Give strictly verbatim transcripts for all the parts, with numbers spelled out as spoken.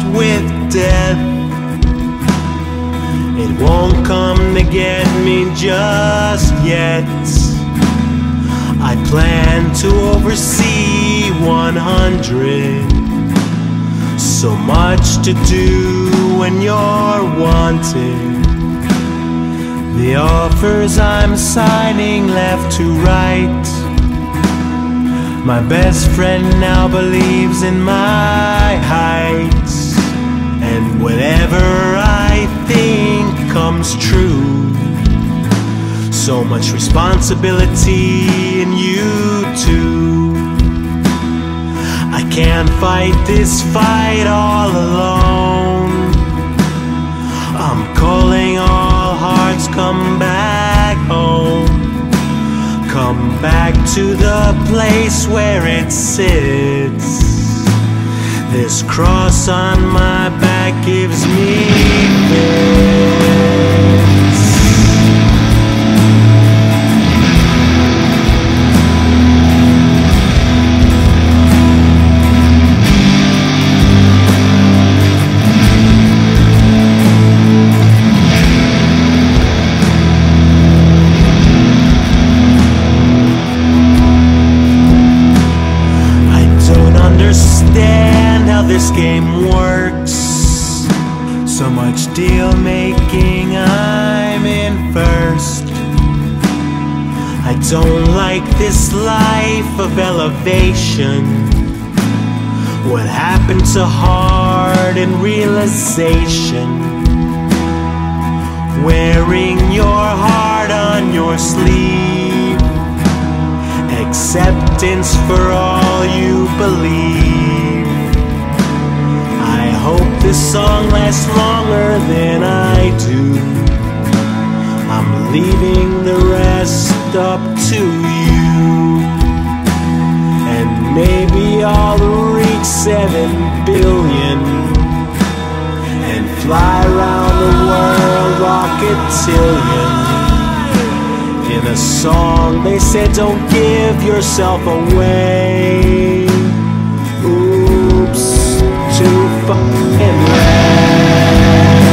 with death. It won't come to get me just yet. I plan to oversee one hundred. So much to do when you're wanted. The offers I'm signing left to right. My best friend now believes in my heights, and whatever I think comes true. So much responsibility in you too. I can't fight this fight all alone. I'm calling all hearts, come back home. Come back to the place where it sits. This cross on my back gives me fits. Understand how this game works. So much deal making, I'm in first. I don't like this life of elevation. What happened to heart and realization? Wearing your heart on your sleeve. Acceptance for all you believe. I hope this song lasts longer than I do. I'm leaving the rest up to you. And maybe I'll reach seven billion and fly around the world rocketillion. In a song they said don't give yourself away. Oops, too fucking late.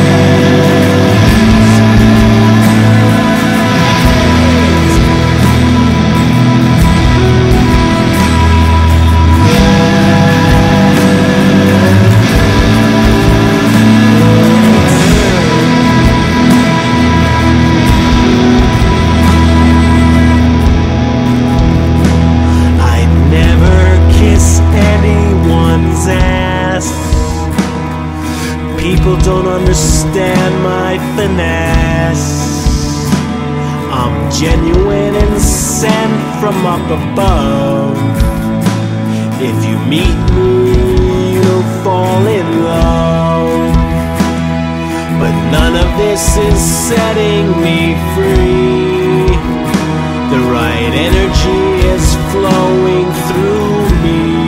People don't understand my finesse. I'm genuine and sent from up above. If you meet me, you'll fall in love. But none of this is setting me free. The right energy is flowing through me.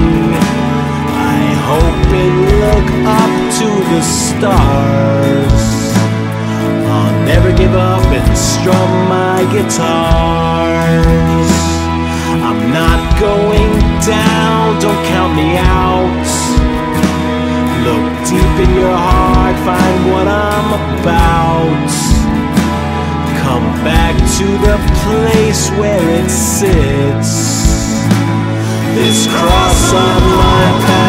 I hope and look up to the stars. I'll never give up and strum my guitars. I'm not going down, don't count me out. Look deep in your heart, find what I'm about. Come back to the place where it sits. This cross on my path